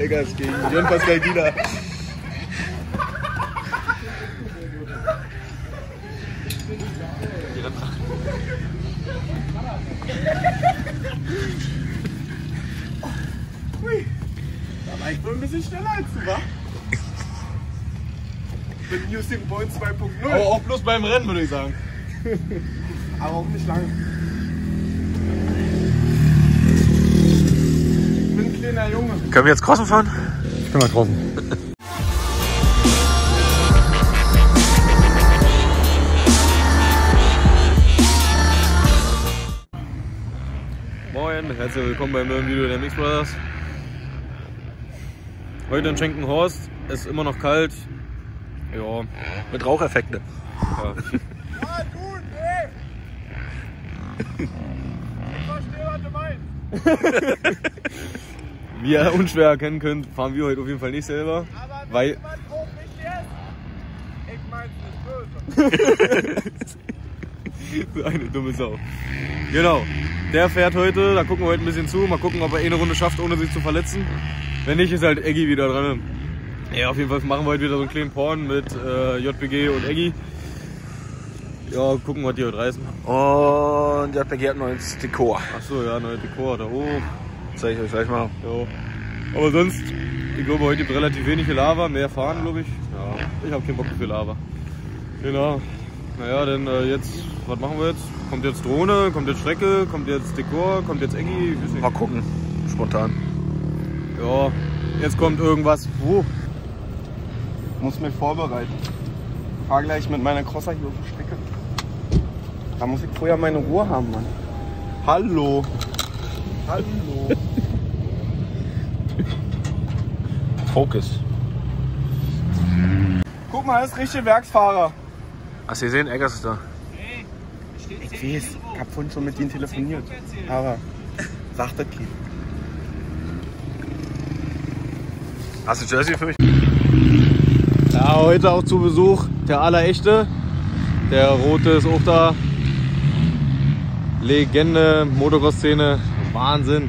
Eggers gegen Jon Pascal Dieler. Ui, da war ich wohl ein bisschen schneller als du, wa? Mit Usain Bolt 2.0. Aber auch bloß beim Rennen, würde ich sagen. Aber auch nicht lange. Ich bin ein kleiner Junge. Können wir jetzt crossen fahren? Ich kann mal crossen. Moin, herzlich willkommen beim neuen Video der Mix Brothers. Heute in Schenkenhorst, es ist immer noch kalt. Ja, Mit Raucheffekten. ja. Ah, du, nee! Ich verstehe, was du meinst. Wie ihr unschwer erkennen könnt, fahren wir heute auf jeden Fall nicht selber. Aber wenn Weil jemand hoch mich jetzt, ich mein's nicht böse. so eine dumme Sau. Genau, der fährt heute, da gucken wir heute ein bisschen zu. Mal gucken, ob er eine Runde schafft, ohne sich zu verletzen. Wenn nicht, ist halt Eggy wieder dran. Ja, auf jeden Fall machen wir heute wieder so einen kleinen Porn mit JPG und Eggy. Ja, gucken, was die heute reißen. Und JPG hat ein neues Dekor. Achso, ja, neue Dekor da oben. Zeige ich euch gleich mal. Ja. Aber sonst, ich glaube, heute gibt es relativ wenige Lava, mehr fahren, glaube ich. Ja, ich habe keinen Bock für Lava. Genau. Naja, dann jetzt, was machen wir jetzt? Kommt jetzt Drohne, kommt jetzt Strecke, kommt jetzt Dekor, kommt jetzt Eggy? Ich weiß nicht. Mal gucken. Spontan. Ja, jetzt kommt irgendwas. Wo? Ich muss mich vorbereiten. Ich fahre gleich mit meiner Crosser hier auf die Strecke. Da muss ich vorher meine Ruhe haben, Mann. Hallo. Hallo. Focus. Guck mal, das ist richtige Werksfahrer. Hast du gesehen? Eggers ist da. Ich weiß, ich hab vorhin schon mit denen telefoniert. Aber sagt das kein. Hast du Jersey für mich? Ja, heute auch zu Besuch der Allerechte. Der Rote ist auch da. Legende, Motocross-Szene, Wahnsinn.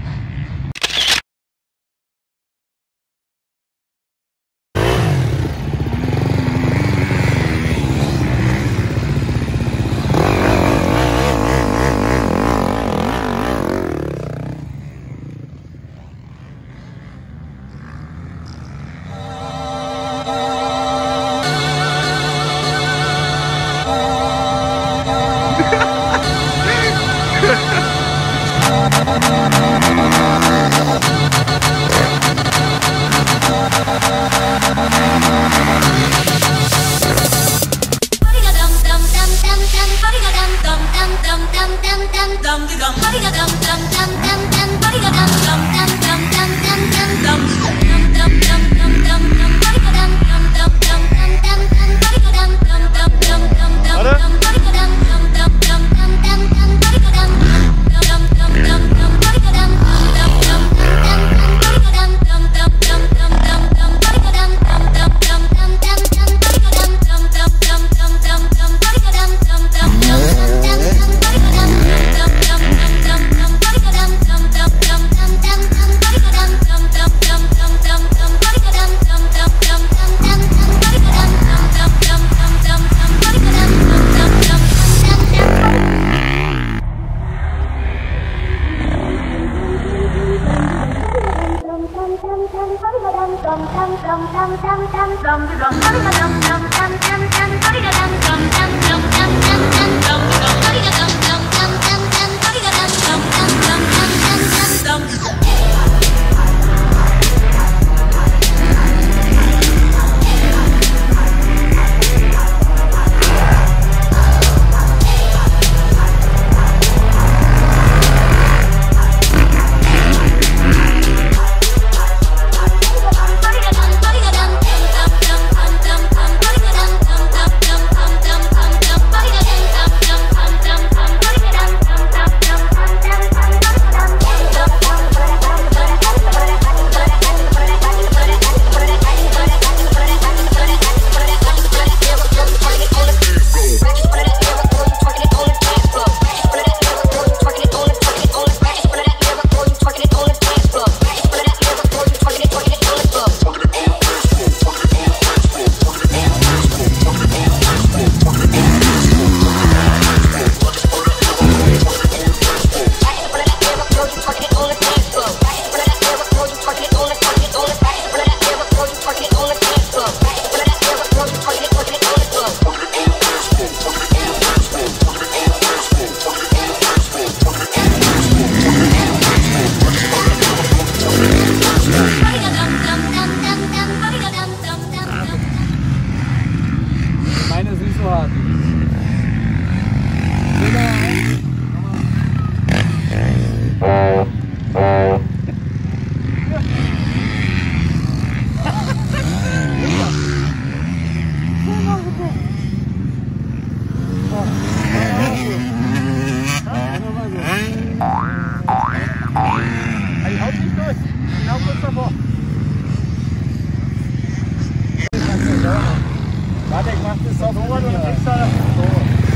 Warte, ich mach das da so und dann kriegst du da so.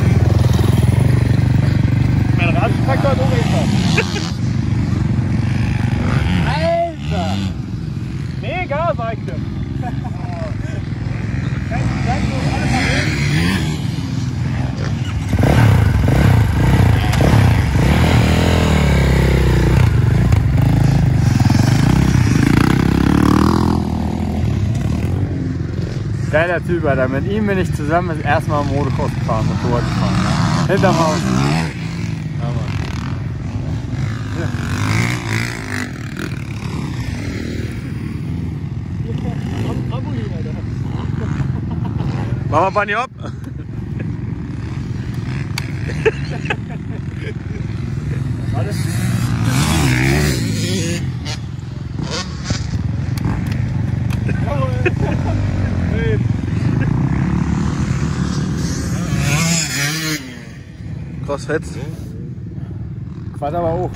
Mein Radtraktor hat hochgefahren. Alter! Mega, sag ich dir. Geiler Typ, Alter. Mit ihm bin ich zusammen das erste Mal Motocross gefahren, Motorrad gefahren. Ja. Hinterm Haus. Ja, Mann. Mach mal Bunny ab. Krass fetzt. Fahrt aber hoch.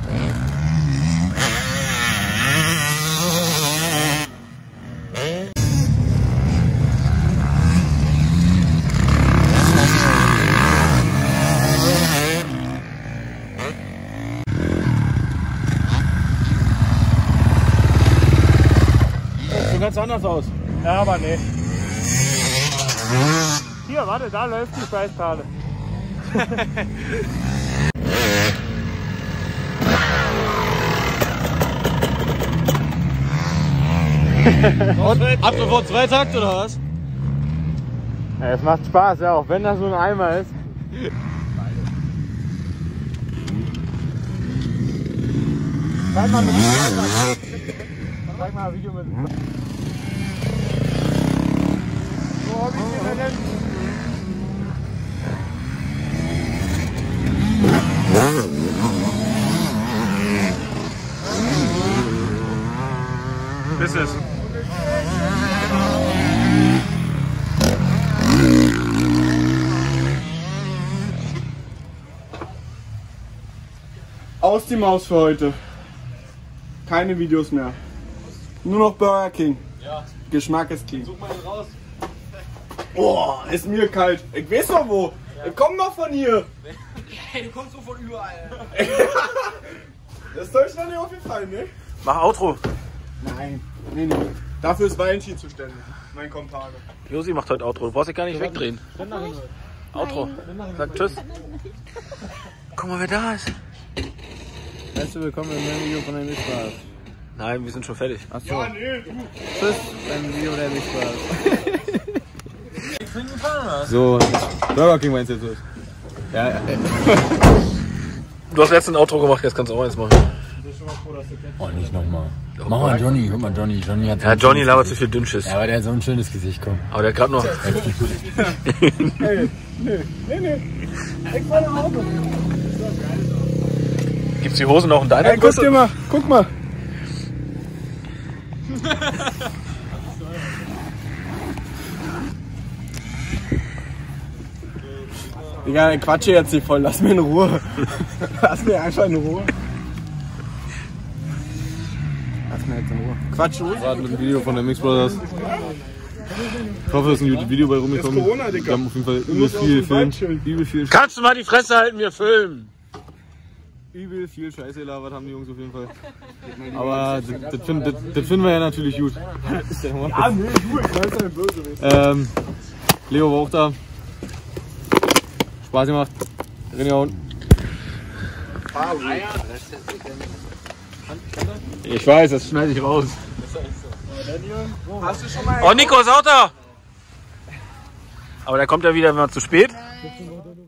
So ganz anders aus. Ja, aber nee. Hier, warte, da läuft die Schweißperle. Und ab sofort Zweitakt oder was? Ja, es macht Spaß, ja, auch wenn das so ein Eimer ist. Zeig mal ein Video mit. So hab ich den Business. Aus die Maus für heute. Keine Videos mehr. Nur noch Burger King. Ja. Geschmack ist King. Such mal den raus. Oh, ist mir kalt. Ich weiß noch wo. Ich komm noch von hier. Hey, du kommst so von überall. Das ist Deutschland nicht aufgefallen, ne? Mach Outro. Nein. Nee. Dafür ist Valentin zuständig. Mein Komtage. Josi macht heute Outro. Du brauchst dich gar nicht wegdrehen. Outro. Sag tschüss. Guck mal, wer da ist. Herzlich willkommen im neuen Video von der Mixbars. Nein, wir sind schon fertig. Achso. Ja, nee, du. Tschüss beim Video der Mixbars. So, Burger King meinst du jetzt? Ja, Du hast letztens ein Outro gemacht, jetzt kannst du auch eins machen. Oh, nicht nochmal. Mach mal Johnny, guck mal Johnny. Johnny hat Ja, Johnny labert zu viel Dünnschiss. Ja, aber der hat so ein schönes Gesicht, komm. Aber der hat gerade noch. Nee. Ich fahr nach Hause. Gibt's die Hosen noch in deiner Ey, guck Größe? dir mal. Guck mal. Digga, ich quatsche jetzt nicht voll. Lass mir in Ruhe. Lass mir einfach in Ruhe. Lass mir jetzt in Ruhe. Quatsch, Ruhe. gerade mit dem Video von der Mix Brothers. Ich hoffe, es ist ein gutes Video bei rumgekommen. Das ist Corona, Digga. Wir haben auf jeden Fall übel musst viel auf den Wald Film. chillen. Übel viel, Kannst du mal die Fresse halten, wir filmen? übel viel Scheiße gelabert haben die Jungs auf jeden Fall. Aber das finden wir ja natürlich gut. Ah, nee, du, ich weiß nicht böse. Leo war auch da. Spaß gemacht. Reingehauen. Ich weiß, das schneide ich raus. Hast du schon mal Oh, Nico ist auch da! Aber der kommt ja wieder immer zu spät.